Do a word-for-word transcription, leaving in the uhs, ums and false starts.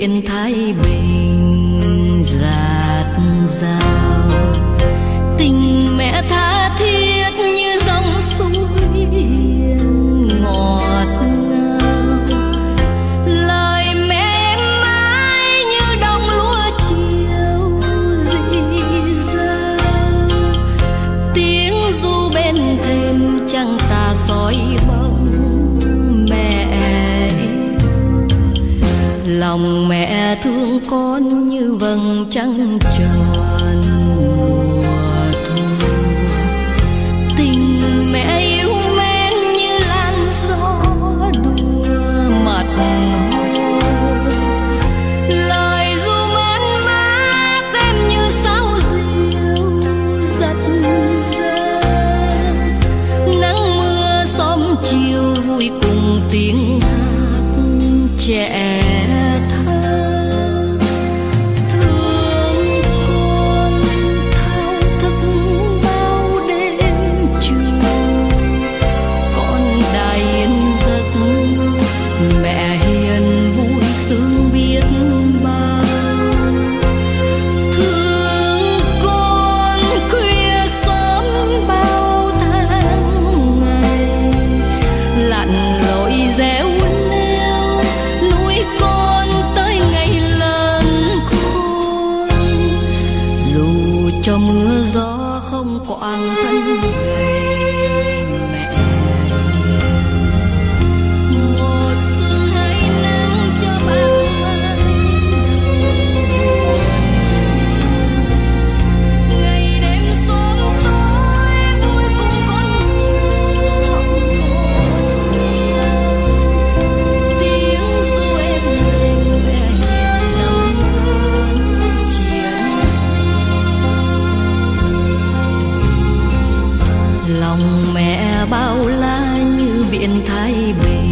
biển Thái Bình dạt dào. Tình mẹ tha thiết như dòng suối hiền ngọt ngào. Lời mẹ em mãi như đồng lúa chiều rì rào. Tiếng ru bên thềm trăng tà soi bóng mẹ yêu. Lòng mẹ thương con như vầng trăng tròn mùa thu. Tình mẹ yêu mến như làn gió đùa mặt hồ. Lời ru man mát em như sao diều giật giơ. Nắng mưa xóm chiều vui cùng tiếng hát trẻ. Cho mưa gió không quàng thân gầy mẹ. Một sương hay nắng cho bao ngày đêm xóm tối vui cùng con nhỏ. Tiếng ru êm đềm mẹ hiền nằm chiều. Lòng mẹ bao la như biển Thái Bình